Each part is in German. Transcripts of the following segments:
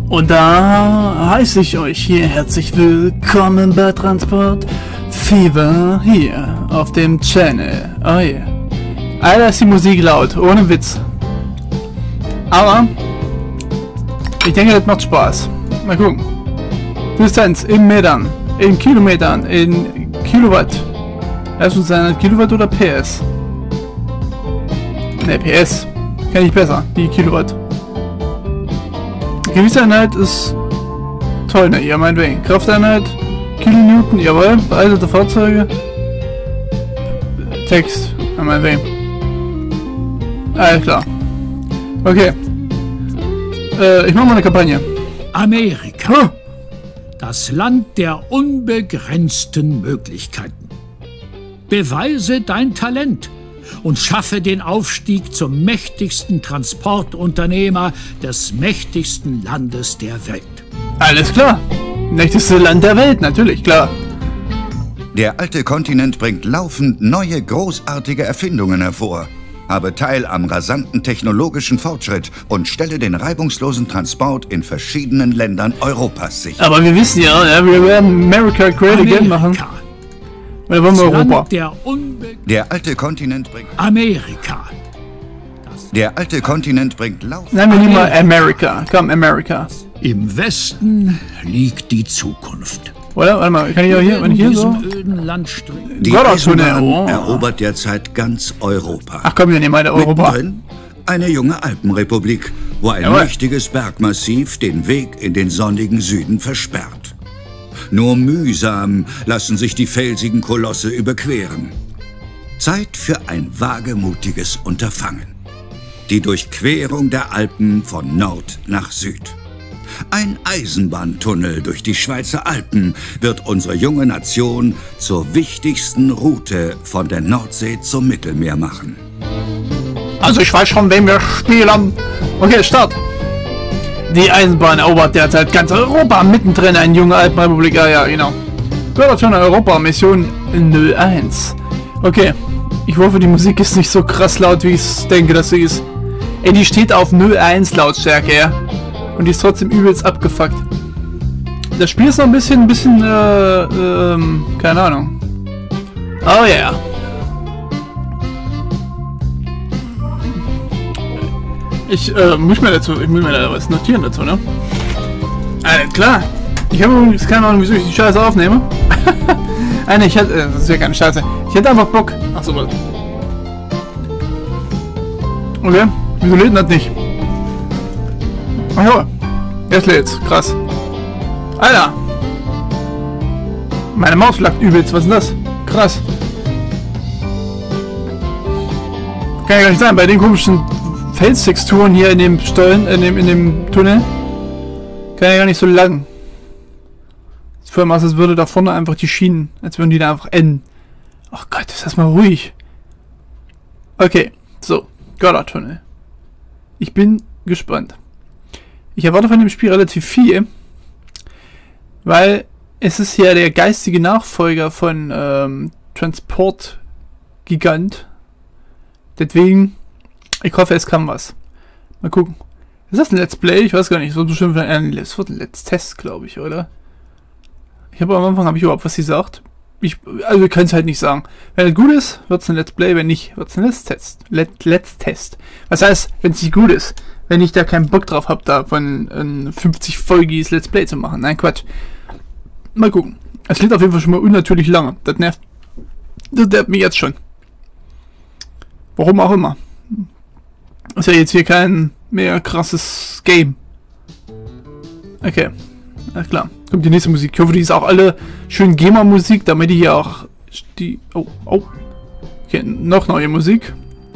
Und da heiße ich euch hier herzlich willkommen bei Transport Fever hier auf dem Channel. Oh yeah. Alter, ist die Musik laut, ohne Witz. Aber ich denke, das macht Spaß. Mal gucken. Distanz in Metern, in Kilometern, in Kilowatt. Erst uns sein Kilowatt oder PS? Ne, PS. Kenn ich besser, die Kilowatt. Gewichtseinheit ist toll, ne? Ja, meinetwegen. Krafteinheit, Kilonewton, jawohl. Beeiltete Fahrzeuge. Text, ja, meinetwegen. Alles klar. Okay. Ich mache mal eine Kampagne. Amerika. Huh. Das Land der unbegrenzten Möglichkeiten. Beweise dein Talent und schaffe den Aufstieg zum mächtigsten Transportunternehmer des mächtigsten Landes der Welt. Alles klar. Mächtigste Land der Welt, natürlich, klar. Der alte Kontinent bringt laufend neue, großartige Erfindungen hervor. Habe teil am rasanten technologischen Fortschritt und stelle den reibungslosen Transport in verschiedenen Ländern Europas sicher. Aber wir wissen ja, wir werden America Great Again machen. Oder wollen wir Europa? Der alte Kontinent bringt... Amerika. Der alte Kontinent bringt laufend... Nein, wir nehmen mal America. Komm, America. Im Westen liegt die Zukunft. Oder? Warte mal, kann ich auch hier, wenn ich hier so... Die Eisenbahn erobert derzeit ganz Europa. Ach komm, wir nehmen mal Europa. Mittendrin eine junge Alpenrepublik, wo ein mächtiges Bergmassiv den Weg in den sonnigen Süden versperrt. Nur mühsam lassen sich die felsigen Kolosse überqueren. Zeit für ein wagemutiges Unterfangen. Die Durchquerung der Alpen von Nord nach Süd. Ein Eisenbahntunnel durch die Schweizer Alpen wird unsere junge Nation zur wichtigsten Route von der Nordsee zum Mittelmeer machen. Also ich weiß schon, wen wir spielen. Okay, Start. Die Eisenbahn erobert derzeit ganz Europa, mittendrin eine junge Alpenrepublik. Ja, genau. Gehört schon eine Europa-Mission 01. Okay, ich hoffe, die Musik ist nicht so krass laut, wie ich denke, dass sie ist. Ey, die steht auf 01 Lautstärke, ja. Und die ist trotzdem übelst abgefuckt. Das Spiel ist noch ein bisschen, keine Ahnung. Oh yeah. Ich muss mir da was notieren dazu, ne? Alles klar. Ich habe übrigens keine Ahnung, wieso ich die Scheiße aufnehme. Nein, ich hatte, das ist ja keine Scheiße. Ich hätte einfach Bock. Ach so, was. Okay, wieso lädt das nicht? Ach ja, jetzt lädt's. Krass. Alter. Meine Maus laggt übelst. Was ist denn das? Krass. Kann ja gar nicht sein. Bei den komischen Felstexturen hier in dem Stollen, in dem Tunnel. Kann ja gar nicht so lang. Vor allem, als würde da vorne einfach die Schienen, als würden die da einfach enden. Ach Gott, ist das mal ruhig. Okay, so. Göttertunnel. Ich bin gespannt. Ich erwarte von dem Spiel relativ viel, weil es ist ja der geistige Nachfolger von Transport Gigant. Deswegen, ich hoffe, es kann was. Mal gucken. Ist das ein Let's Play? Ich weiß gar nicht. Es wird bestimmt ein Let's Test, glaube ich, oder? Ich habe am Anfang überhaupt was gesagt. Also wir können es halt nicht sagen. Wenn es gut ist, wird es ein Let's Play. Wenn nicht, wird es ein Let's Test. Let's Test. Was heißt, wenn es nicht gut ist? Wenn ich da keinen Bock drauf habe, da von 50-folgiges Let's Play zu machen. Nein, Quatsch. Mal gucken. Es lädt auf jeden Fall schon mal unnatürlich lange. Das nervt mich jetzt schon. Warum auch immer. Ist ja jetzt hier kein mehr krasses Game. Okay. Alles klar. Kommt die nächste Musik. Ich hoffe, die ist auch alle schön Gamer-Musik, damit die hier auch die... Oh. Okay, noch neue Musik.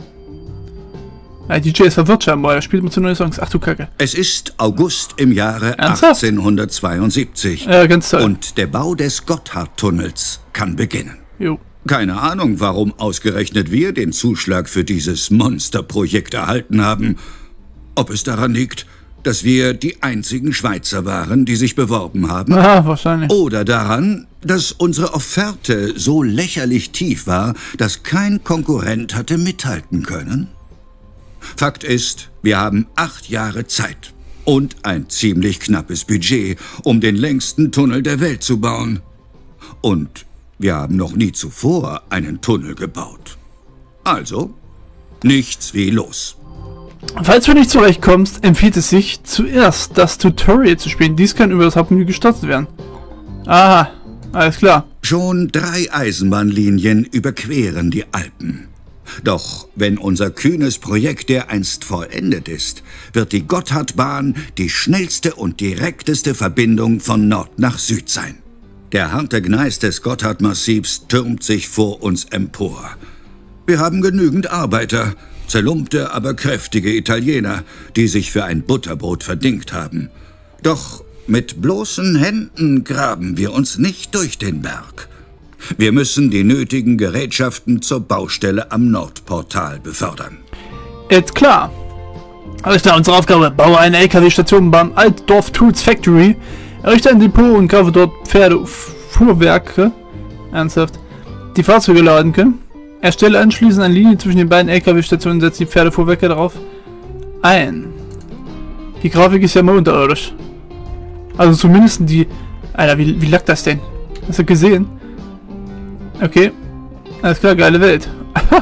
Ja, DJ ist verwirrt scheinbar. Er spielt mit so neue Songs. Ach du Kacke. Es ist August im Jahre Ernsthaft? 1872. Ja, ganz toll. Und der Bau des Gotthardtunnels kann beginnen. Jo. Keine Ahnung, warum ausgerechnet wir den Zuschlag für dieses Monsterprojekt erhalten haben. Ob es daran liegt, dass wir die einzigen Schweizer waren, die sich beworben haben. Aha, wahrscheinlich. Oder daran, dass unsere Offerte so lächerlich tief war, dass kein Konkurrent hatte mithalten können. Fakt ist, wir haben 8 Jahre Zeit, Und ein ziemlich knappes Budget, um den längsten Tunnel der Welt zu bauen. Und wir haben noch nie zuvor einen Tunnel gebaut. Also, nichts wie los. Falls du nicht zurechtkommst, empfiehlt es sich, zuerst das Tutorial zu spielen. Dies kann über das Hauptmenü gestartet werden. Aha, alles klar. Schon 3 Eisenbahnlinien überqueren die Alpen. Doch wenn unser kühnes Projekt dereinst vollendet ist, wird die Gotthardbahn die schnellste und direkteste Verbindung von Nord nach Süd sein. Der harte Gneis des Gotthardmassivs türmt sich vor uns empor. Wir haben genügend Arbeiter, zerlumpte, aber kräftige Italiener, die sich für ein Butterbrot verdingt haben. Doch mit bloßen Händen graben wir uns nicht durch den Berg. Wir müssen die nötigen Gerätschaften zur Baustelle am Nordportal befördern. Ist klar. Alles klar, unsere Aufgabe. Baue eine LKW-Station beim Altdorf Tools Factory. Errichte ein Depot und kaufe dort Pferdefuhrwerke. Ernsthaft. Die Fahrzeuge laden können. Erstelle anschließend eine Linie zwischen den beiden LKW-Stationen und setze die Pferdefuhrwerke darauf ein. Die Grafik ist ja mal unterirdisch. Also zumindest die... Alter, wie lag das denn? Hast du gesehen? Okay. Alles klar, geile Welt.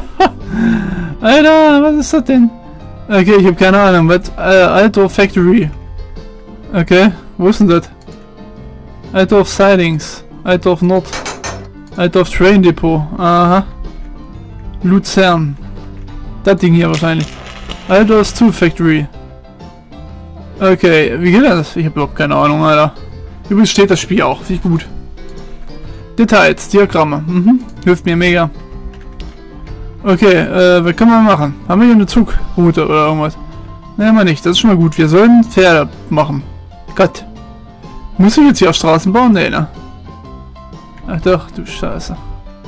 Alter, was ist das denn? Okay, ich habe keine Ahnung. Was? Altdorf Factory. Okay, wo ist denn das? Altdorf Sidings. Altdorf Nord. Altdorf Train Depot. Aha. Luzern. Das Ding hier wahrscheinlich. Altdorf Tool Factory. Okay, wie geht das? Ich habe überhaupt keine Ahnung, Alter. Übrigens steht das Spiel auch. Finde ich gut. Details, Diagramme. Hilft mir mega. Okay, was können wir machen? Haben wir hier eine Zugroute oder irgendwas? Ne, mal nicht. Das ist schon mal gut. Wir sollen Pferde machen. Gott. Muss ich jetzt hier auch Straßen bauen? Ne, ne? Ach doch, du Scheiße.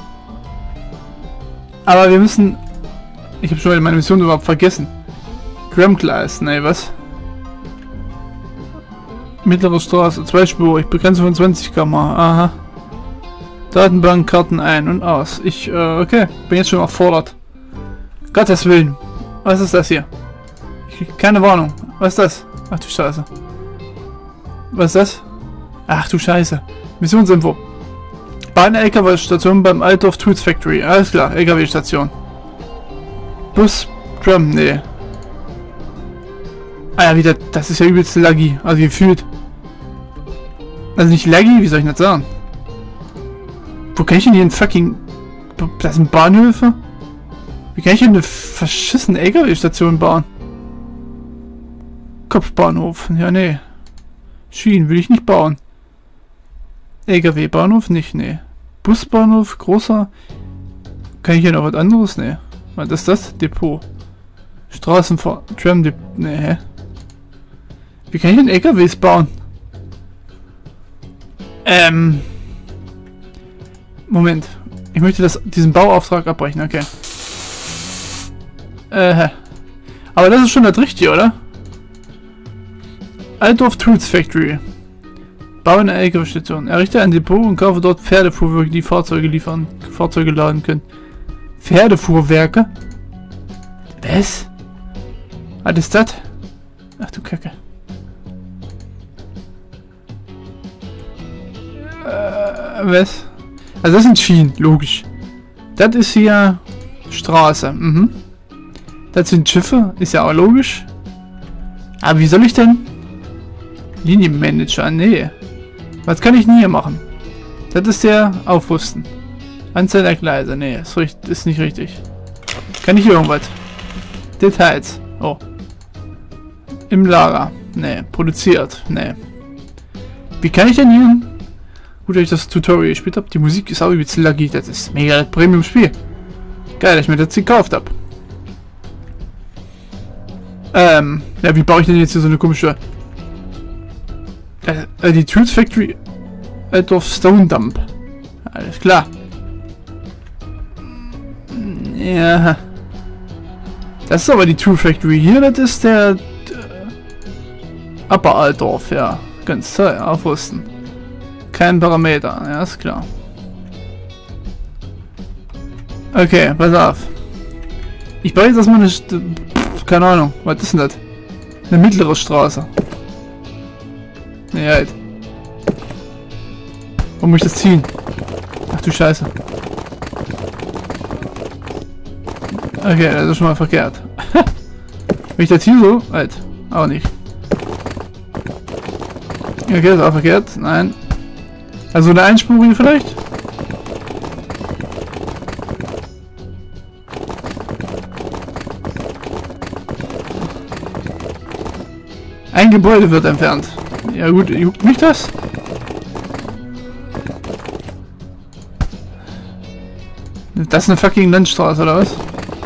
Aber wir müssen... Ich habe schon meine Mission überhaupt vergessen. Tramgleis, ne, was? Mittlere Straße, 2-spurig, Begrenzung von 20 km/h. Aha. Datenbank, Karten ein und aus. Okay, bin jetzt schon erfordert. Gottes Willen. Was ist das hier? Ich krieg keine Warnung. Was ist das? Ach du Scheiße. Was ist das? Ach du Scheiße. Missionsinfo. Bahn-LKW-Station beim Altdorf Tools Factory. Alles klar, LKW-Station. Bus, Tram, nee. Ah ja, wieder, das ist ja übelst laggy. Also gefühlt. Also nicht laggy, wie soll ich das sagen? Wo kann ich denn hier einen fucking... Das sind Bahnhöfe? Wie kann ich hier eine verschissene LKW-Station bauen? Kopfbahnhof. Ja, nee. Schienen will ich nicht bauen. LKW-Bahnhof nicht, nee. Busbahnhof, großer. Kann ich hier noch was anderes? Nee. Was ist das? Depot. Straßenfahrt. Tram-Depot. Nee, hä? Wie kann ich denn LKWs bauen? Moment. Ich möchte diesen Bauauftrag abbrechen, okay. Aber das ist schon das Richtige, oder? Altdorf Tools Factory. Baue eine LKW-Station. Errichte ein Depot und kaufe dort Pferdefuhrwerke, die Fahrzeuge laden können. Pferdefuhrwerke? Was? Was ist das? Ach du Kacke. Was? Also das sind Schienen, logisch. Das ist hier Straße. Das sind Schiffe, ist ja auch logisch. Aber wie soll ich denn? Linienmanager, nee. Was kann ich denn hier machen? Das ist der Aufrüsten. Anzahl der Gleise, nee, ist nicht richtig. Kann ich hier irgendwas? Details, oh. Im Lager, nee. Produziert, nee. Wie kann ich denn hier... Gut, dass ich das Tutorial gespielt habe. Die Musik ist auch übelst laggy. Das ist mega das Premium-Spiel. Geil, dass ich mir das gekauft habe. Ja, wie baue ich denn jetzt hier so eine komische... die Tools Factory... Altdorf Stone Dump. Alles klar. Ja. Das ist aber die Tool Factory hier. Das ist der... Upper Altdorf, ja. Ganz toll, aufrüsten. Kein Parameter, ja, ist klar. Okay, pass auf. Ich baue jetzt erstmal eine... keine Ahnung, was ist denn das? Eine mittlere Straße. Nee, halt. Wo muss ich das ziehen? Ach du Scheiße. Okay, das ist schon mal verkehrt. Wenn ich das hier so... Halt. Auch nicht. Okay, das ist auch verkehrt. Nein. Also eine Einspurige vielleicht? Ein Gebäude wird entfernt. Ja gut, juckt mich das? Das ist eine fucking Landstraße, oder was?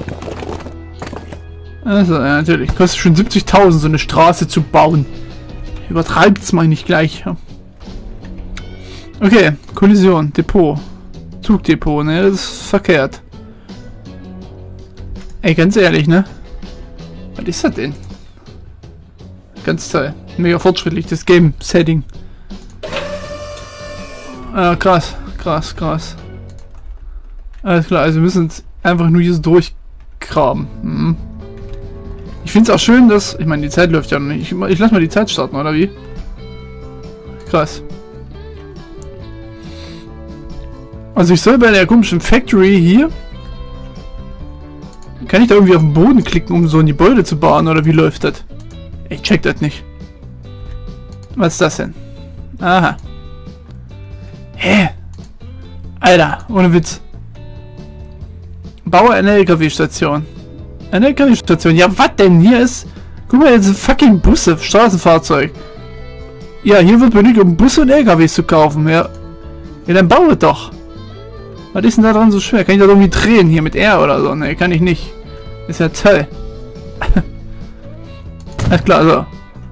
Also, ja, natürlich. Kostet schon 70.000, so eine Straße zu bauen. Übertreibt's mal nicht gleich. Okay, Kollision, Depot. Zugdepot, ne? Das ist verkehrt. Ey, ganz ehrlich, ne? Was ist das denn? Ganz toll. Mega fortschrittlich, das Game-Setting. Krass, krass, krass. Alles klar, also wir müssen uns einfach nur hier so durchgraben. Hm. Ich finde es auch schön, dass... Ich meine, die Zeit läuft ja noch nicht. Ich lass mal die Zeit starten, oder wie? Krass. Also ich soll bei der komischen Factory hier... Kann ich da irgendwie auf den Boden klicken, um so ein Gebäude zu bauen, oder wie läuft das? Ich check das nicht. Was ist das denn? Aha. Hä? Alter, ohne Witz. Baue eine LKW-Station. Eine LKW-Station. Ja, was denn? Hier ist... Guck mal, jetzt sind fucking Busse, Straßenfahrzeug. Ja, hier wird benötigt, um Busse und LKWs zu kaufen. Ja, ja dann baue doch. Was ist denn da dran so schwer? Kann ich da irgendwie drehen hier mit R oder so? Ne, kann ich nicht. Ist ja toll. Alles klar, so.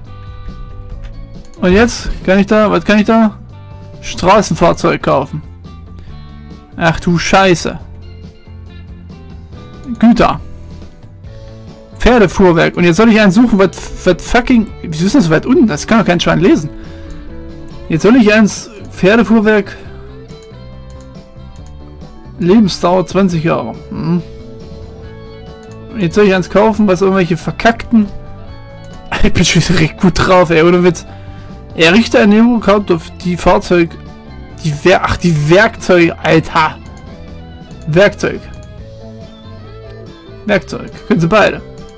Und jetzt kann ich da... Was kann ich da? Straßenfahrzeug kaufen. Ach du Scheiße. Güter. Pferdefuhrwerk. Und jetzt soll ich einen suchen, was fucking... Wieso ist das so weit unten? Das kann doch kein Schwein lesen. Jetzt soll ich eins... Pferdefuhrwerk... Lebensdauer 20 Jahre. Hm. Jetzt soll ich eins kaufen, was irgendwelche verkackten... Ich bin schon recht gut drauf, ey, oder Witz. Er richtet eine Ernährung, kauft auf die Fahrzeug... Die Werkzeuge, Alter. Werkzeug. Können sie beide.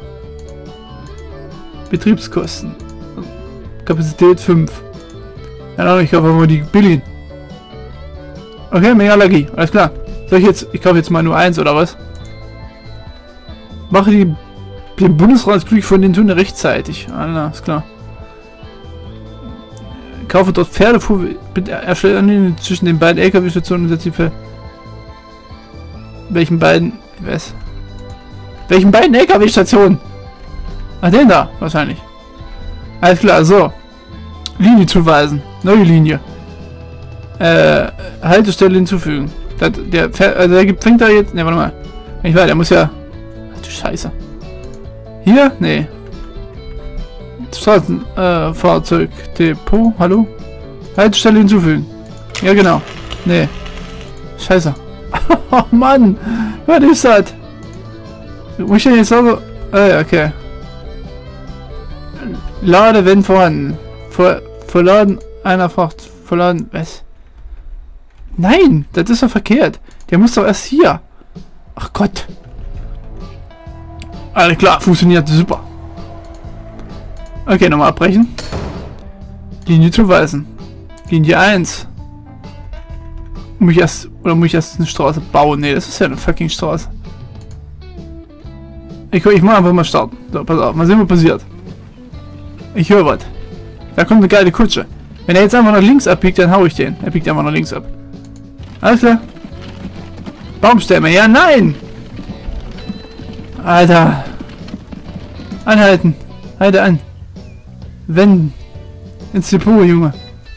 Betriebskosten. Kapazität 5. Ja, ich kaufe mal die billigen. Okay, mehr Allergie. Alles klar. Soll ich jetzt... Ich kaufe jetzt mal nur eins, oder was? Mache den Bundesratsblick von den Tunnel rechtzeitig. Ah, ist klar. Kaufe dort Pferdefuhr. Bitte erstellen zwischen den beiden LKW-Stationen und setze die Welchen beiden? Was? Welchen beiden LKW-Stationen? Ach, den da, wahrscheinlich. Alles klar, so. Linie zuweisen. Neue Linie. Haltestelle hinzufügen. Der fängt da jetzt... Ne, warte mal. Ich weiß, der muss ja... Ach du Scheiße. Hier? Nee. Straßenfahrzeugdepot. Hallo? Haltestelle hinzufügen. Ja, genau. Nee. Scheiße. Oh Mann. Was ist das? Muss ich denn jetzt so... okay. Lade, wenn vorhanden. Verladen einer Fracht. Verladen... Was? Nein! Das ist doch verkehrt. Der muss doch erst hier. Ach Gott. Alles klar. Funktioniert super. Okay, nochmal abbrechen. Linie zuweisen. Linie 1. Muss ich erst eine Straße bauen? Ne, das ist ja eine fucking Straße. Ich mach einfach mal starten. So, pass auf. Mal sehen, was passiert. Ich höre was. Da kommt eine geile Kutsche. Wenn er jetzt einfach nach links abbiegt, dann hau ich den. Er biegt einfach nach links ab. Alles klar. Baumstämme. Ja, nein! Alter. Anhalten. Halte an. Wenden. Ins Depot, Junge.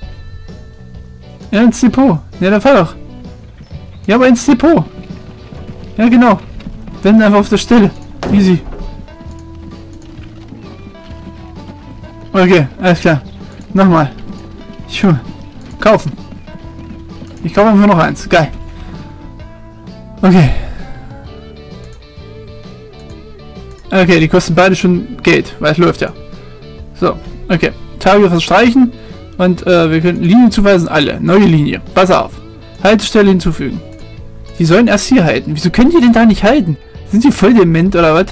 Ja, ins Depot. Ja, da fahr doch. Ja, aber ins Depot. Ja, genau. Wenden einfach auf der Stelle. Easy. Okay, alles klar. Nochmal. Kaufen. Ich kaufe einfach noch eins. Geil. Okay. Okay, die kosten beide schon Geld, weil es läuft ja. So, okay. Tage verstreichen. Und wir können Linien zuweisen, alle. Neue Linie. Pass auf. Haltestelle hinzufügen. Die sollen erst hier halten. Wieso können die denn da nicht halten? Sind die voll dement oder was?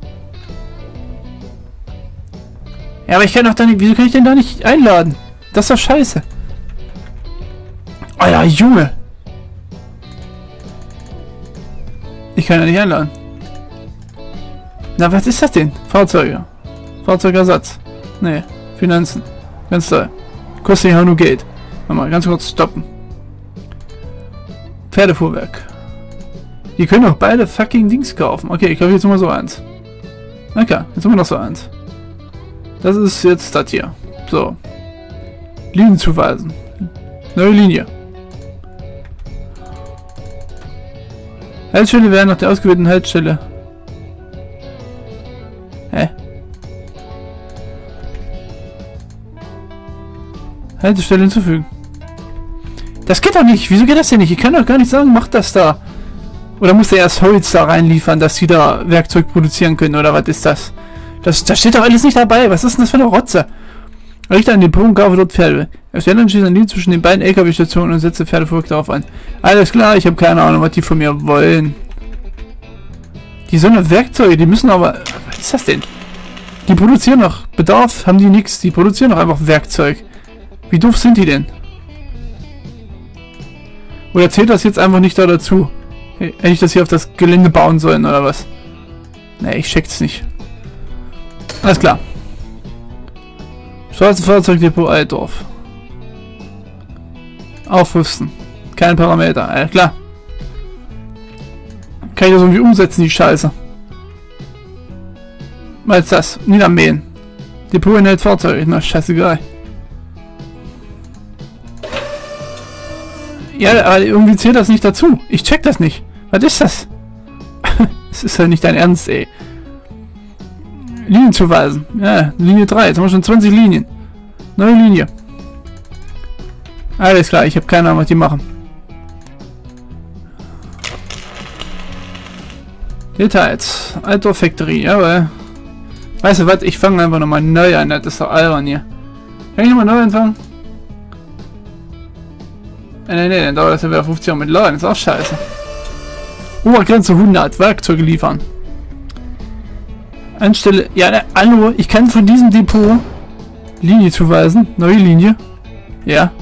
Ja, aber ich kann doch da nicht... Wieso kann ich denn da nicht einladen? Das ist doch scheiße. Oh ja, Junge. Ich kann ja nicht einladen. Na, was ist das denn? Fahrzeuge. Fahrzeugersatz. Nee, Finanzen. Ganz toll. Kostet ja nur Geld. Mal ganz kurz stoppen. Pferdefuhrwerk. Die können doch beide fucking Dings kaufen. Okay, ich kaufe jetzt mal so eins. Okay, jetzt haben wir noch so eins. Das ist jetzt das hier. So. Linien zuweisen. Neue Linie. Haltestelle werden nach der ausgewählten Haltestelle. Hä? Haltestelle hinzufügen. Das geht doch nicht. Wieso geht das denn nicht? Ich kann doch gar nicht sagen, macht das da. Oder muss der erst Holz da reinliefern, dass sie da Werkzeug produzieren können? Oder was ist das? Das steht doch alles nicht dabei. Was ist denn das für eine Rotze? Richte an den Punkt, kaufe dort Pferde. Es werden anschließend ein Lied zwischen den beiden LKW-Stationen und setze Pferdefuhrwerk darauf an. Alles klar, ich habe keine Ahnung, was die von mir wollen. Die sollen noch Werkzeuge, die müssen aber... Was ist das denn? Die produzieren noch. Bedarf haben die nichts. Die produzieren noch einfach Werkzeug. Wie doof sind die denn? Oder zählt das jetzt einfach nicht da dazu? Hätte ich das hier auf das Gelände bauen sollen, oder was? Nee, ich check's nicht. Alles klar. Straßenfahrzeugdepot Altdorf. Aufrüsten. Keine Parameter. Alles klar. Kann ich das irgendwie umsetzen, die Scheiße? Was ist das? Niedermähen. Depot enthält Fahrzeuge. Na, scheißegal. Ja, aber irgendwie zählt das nicht dazu. Ich check das nicht. Was ist das? Das ist ja nicht dein Ernst, ey. Linien zuweisen. Ja, Linie 3. Jetzt haben wir schon 20 Linien. Neue Linie. Alles klar, ich habe keine Ahnung, was die machen. Details. Altdorf Factory, jawohl. Weißt du was? Ich fange einfach nochmal neu an. Das ist doch albern hier. Kann ich nochmal neu anfangen? Nee, dann dauert das ja wieder 50 Jahre mit Laden. Das ist auch scheiße. Obergrenze 100. Werkzeuge liefern. Anstelle... Ja, hallo. Ich kann von diesem Depot Linie zuweisen. Neue Linie. Ja.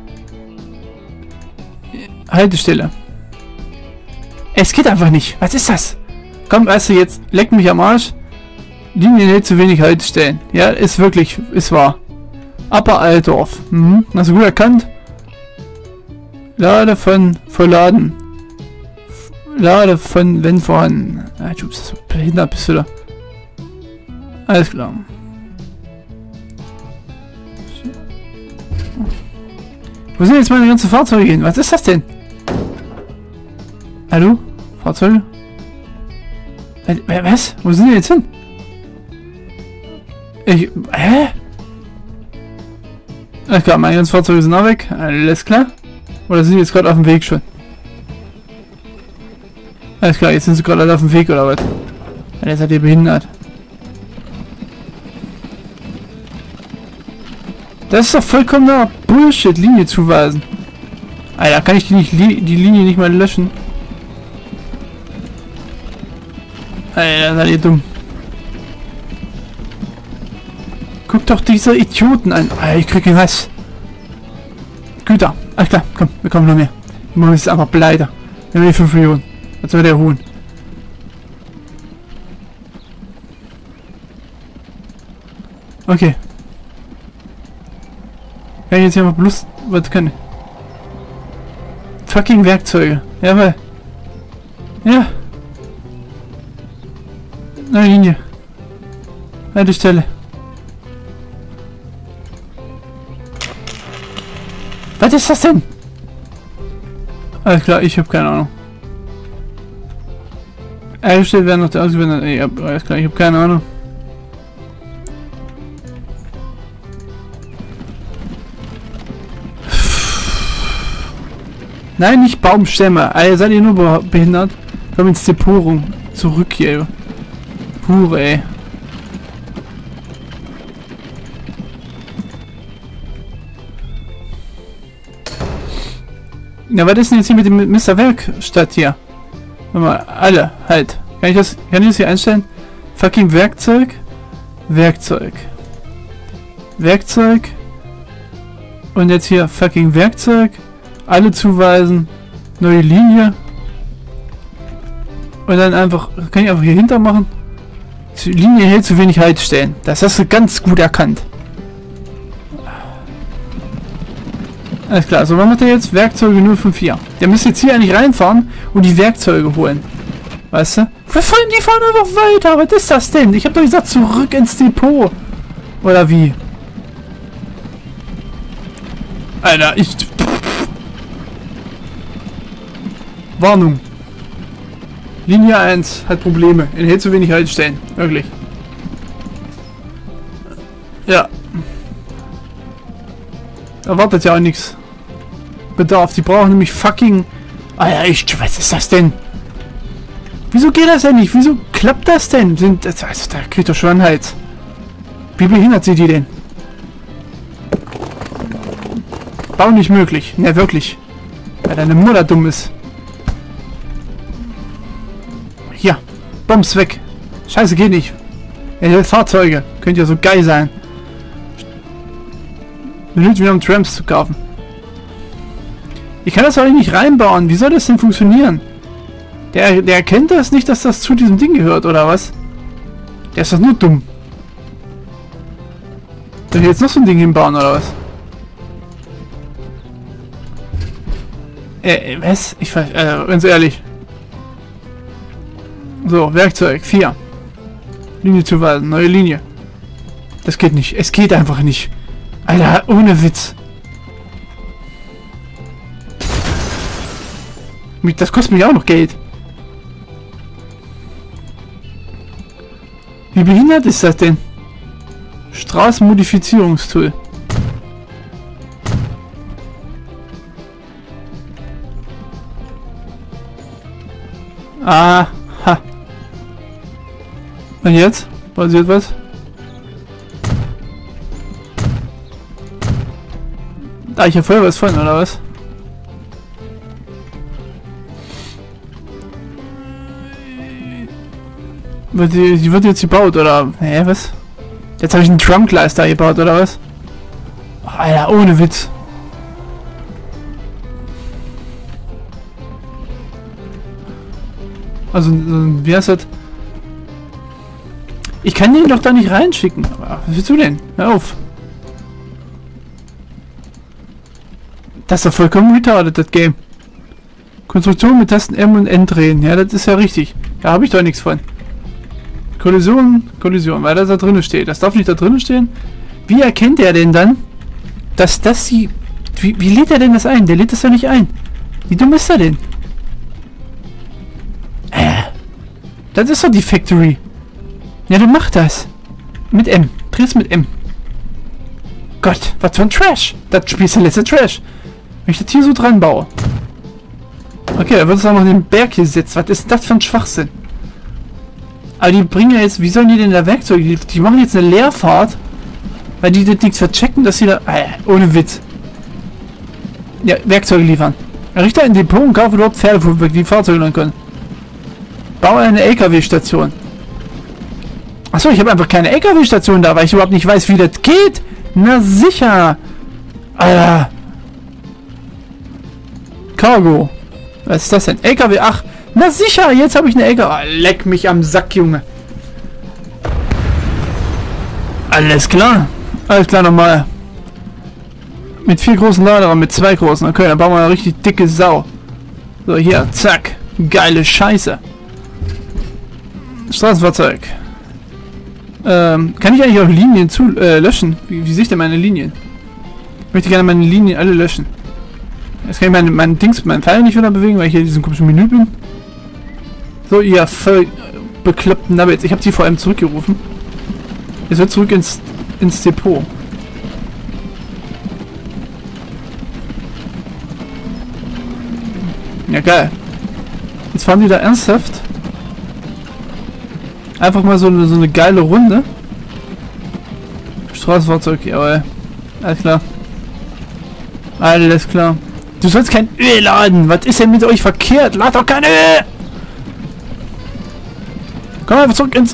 Haltestelle. Es geht einfach nicht. Was ist das? Komm, weißt du, jetzt leck mich am Arsch. Linie hält zu wenig Haltestellen. Ja, ist wirklich... Ist wahr. Upper Altdorf. Mhm. Hast du gut erkannt? Lade von Verladen. Lade von wenn vorhanden. Ah, du bist so behindert, bist du da. Alles klar. Wo sind jetzt meine ganzen Fahrzeuge hin? Was ist das denn? Hallo? Fahrzeuge? Was? Wo sind die jetzt hin? Hä? Alles klar, meine ganzen Fahrzeuge sind auch weg. Alles klar. Oder sind die jetzt gerade auf dem Weg schon? Alles klar, jetzt sind sie gerade alle auf dem Weg oder was? Ja, seid ihr behindert. Das ist doch vollkommener Bullshit, Linie zuweisen. Alter, kann ich die Linie nicht mal löschen? Alter, seid ihr dumm. Guck doch diese Idioten an. Alter, ich kriege was. Güter. Alles klar, komm, wir kommen noch mehr. Wir machen jetzt einfach pleite. Wir haben hier 5 Millionen. Was soll der holen? Okay. Kann ich jetzt hier mal bloß... Was kann ich? Fucking Werkzeuge. Jawohl. Ja. Neue Linie. Haltestelle. Was ist das denn? Alles klar, ich habe keine Ahnung. Hergestellt werden noch der ausgewählte... Ja, alles klar, ich habe keine Ahnung. Nein, nicht Baumstämme. Alter, seid ihr nur behindert? Komm ins Depot rum. Zurück hier. Hure, ey. Ja, was ist denn jetzt hier mit dem Mr. Werkstatt hier? Warte mal, alle, halt. Kann ich das hier einstellen? Fucking Werkzeug. Werkzeug. Werkzeug. Und jetzt hier fucking Werkzeug. Alle zuweisen. Neue Linie. Und dann einfach, kann ich einfach hier hinter machen. Die Linie hält zu wenig Haltestellen. Das hast du ganz gut erkannt. Alles klar, so was macht er jetzt? Werkzeuge 054. Der müsste jetzt hier eigentlich reinfahren und die Werkzeuge holen. Weißt du? Die fahren einfach weiter. Was ist das denn? Ich habe doch gesagt, zurück ins Depot. Oder wie? Alter, Warnung. Linie 1 hat Probleme. Enthält zu wenig Haltestellen. Wirklich. Ja. Erwartet ja auch nichts. Bedarf. Die brauchen nämlich fucking... Alter, was ist das denn? Wieso geht das denn nicht? Wieso klappt das denn? Also, da kriegt doch schon einen Hals. Wie behindert sie die denn? Bau nicht möglich. Ne, wirklich. Weil deine Mutter dumm ist. Ja. Bombs weg. Scheiße, geht nicht. Ja, Fahrzeuge. Könnte ja so geil sein. Benötigt wieder um Trams zu kaufen. Ich kann das auch nicht reinbauen. Wie soll das denn funktionieren? Der erkennt das nicht, dass das zu diesem Ding gehört, oder was? Der ist doch nur dumm. Soll ich jetzt noch so ein Ding hinbauen, oder was? Was? Ich weiß, ganz ehrlich. So, Werkzeug, 4. Linie zuweisen, neue Linie. Das geht nicht. Es geht einfach nicht. Alter, ohne Witz. Das kostet mich auch noch Geld. Wie behindert ist das denn? Straßenmodifizierungstool. Aha. Und jetzt? Passiert was? Ah, ich habe vorher was von, oder was? Die wird jetzt gebaut, oder? Hä, was? Jetzt habe ich einen Trunkleister gebaut, oder was? Oh, Alter, ohne Witz. Also, wie heißt das? Ich kann den doch da nicht reinschicken. Aber was willst du denn? Hör auf. Das ist doch vollkommen retarded, das Game. Konstruktion mit Tasten M und N drehen. Ja, das ist ja richtig. Da habe ich doch nichts von. Kollision, weil das da drinnen steht. Das darf nicht da drinnen stehen. Wie erkennt er denn dann, dass das die... Wie lädt er denn das ein? Der lädt das ja nicht ein. Wie dumm ist er denn? Das ist doch die Factory. Ja, du mach das. Mit M. Dreh's mit M. Gott, was für ein Trash. Das Spiel ist der letzte Trash. Wenn ich das hier so dran baue. Okay, da wird es auch noch in den Berg hier gesetzt. Was ist das für ein Schwachsinn? Aber die bringen ja jetzt... Wie sollen die denn da Werkzeuge... Die machen jetzt eine Leerfahrt. Weil die das nichts verchecken, dass sie da... ohne Witz. Ja, Werkzeuge liefern. Richter ein Depot und kaufe dort Pferde, die Fahrzeuge lang können. Baue eine LKW-Station. Achso, ich habe einfach keine LKW-Station da, weil ich überhaupt nicht weiß, wie das geht. Na sicher. Alter. Cargo. Was ist das denn? LKW, ach. Na sicher, jetzt habe ich eine LKW. Oh, leck mich am Sack, Junge. Alles klar. Alles klar, nochmal. Mit 4 großen Laderer, mit 2 großen. Okay, dann bauen wir eine richtig dicke Sau. So, hier, zack. Geile Scheiße. Straßenfahrzeug. Kann ich eigentlich auch Linien löschen? Wie sehe ich denn meine Linien? Ich möchte gerne meine Linien alle löschen. Jetzt kann ich meinen Pfeil nicht wieder bewegen, weil ich hier in diesem komischen Menü bin. So, ihr voll bekloppten Nubbets. Ich habe sie vor allem zurückgerufen. Jetzt wird zurück ins Depot. Ja, geil. Jetzt fahren die da ernsthaft. Einfach mal so eine geile Runde. Straßenfahrzeug, jawohl. Alles klar. Alles klar. Du sollst kein Öl laden. Was ist denn mit euch verkehrt? Lad doch kein Öl! Komm einfach zurück ins...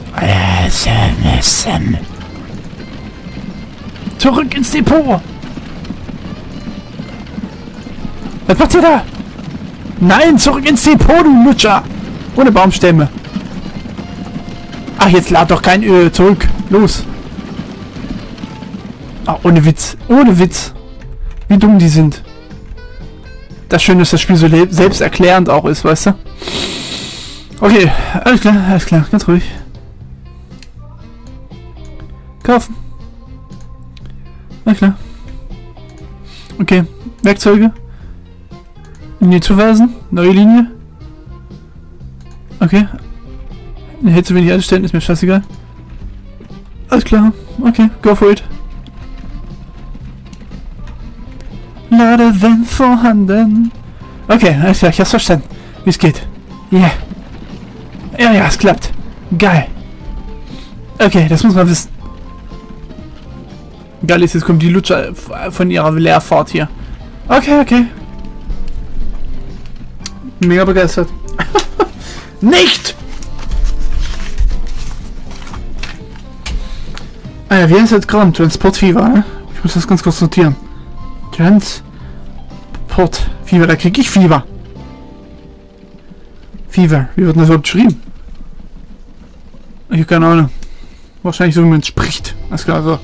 Zurück ins Depot! Was macht ihr da? Nein, zurück ins Depot, du Lutscher! Ohne Baumstämme. Ach, jetzt lad doch kein Öl. Zurück. Los. Ah, ohne Witz. Ohne Witz. Wie dumm die sind. Das Schöne ist, dass das Spiel so selbsterklärend auch ist, weißt du? Okay, alles klar, ganz ruhig. Kaufen. Alles klar. Okay, Werkzeuge. Linie zuweisen, neue Linie. Okay. Hätte zu wenig einstellen, ist mir scheißegal. Alles klar, okay, go for it. Lade, wenn vorhanden. Okay, alles klar, ich hab's verstanden. Wie es geht. Yeah. Ja, es klappt. Geil. Okay, das muss man wissen. Geil ist, jetzt kommt die Lutscher von ihrer Leerfahrt hier. Okay. Mega begeistert. Nicht! Ah ja, wie heißt das gerade? Transportfieber, ne? Ich muss das ganz kurz notieren. Transportfieber, da krieg ich Fieber. Fever, wie wird das überhaupt geschrieben? Ich habe keine Ahnung. Wahrscheinlich so, wie man es spricht. Alles klar, so.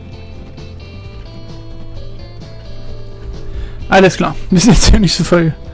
Alles klar, bis jetzt hier nicht zur Folge.